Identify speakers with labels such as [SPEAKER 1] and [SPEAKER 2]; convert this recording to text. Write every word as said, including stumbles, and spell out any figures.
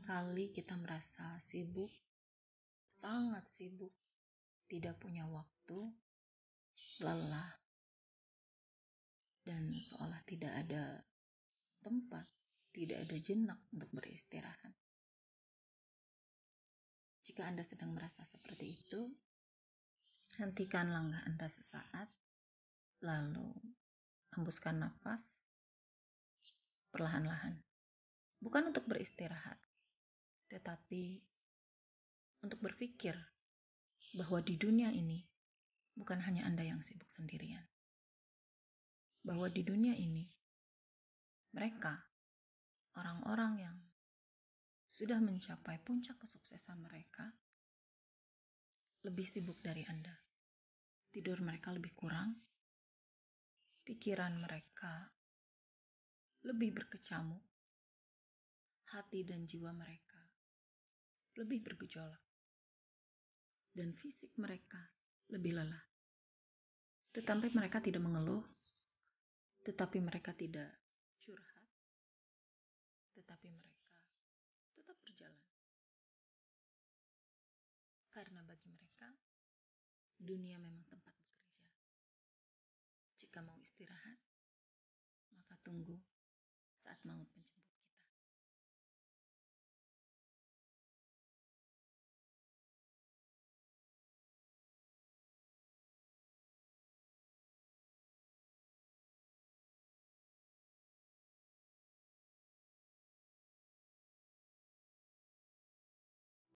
[SPEAKER 1] Seringkali kita merasa sibuk, sangat sibuk, tidak punya waktu, lelah, dan seolah tidak ada tempat, tidak ada jenak untuk beristirahat. Jika Anda sedang merasa seperti itu, hentikan langkah Anda sesaat, lalu hembuskan nafas perlahan-lahan. Bukan untuk beristirahat, tetapi untuk berpikir bahwa di dunia ini bukan hanya Anda yang sibuk sendirian. Bahwa di dunia ini mereka, orang-orang yang sudah mencapai puncak kesuksesan mereka, lebih sibuk dari Anda. Tidur mereka lebih kurang, pikiran mereka lebih berkecamuk, hati dan jiwa mereka lebih bergejolak, dan fisik mereka lebih lelah. Tetapi mereka tidak mengeluh, tetapi mereka tidak curhat, tetapi mereka tetap berjalan. Karena bagi mereka, dunia memang tempat bekerja. Jika mau istirahat, maka tunggu saat maut menjemput.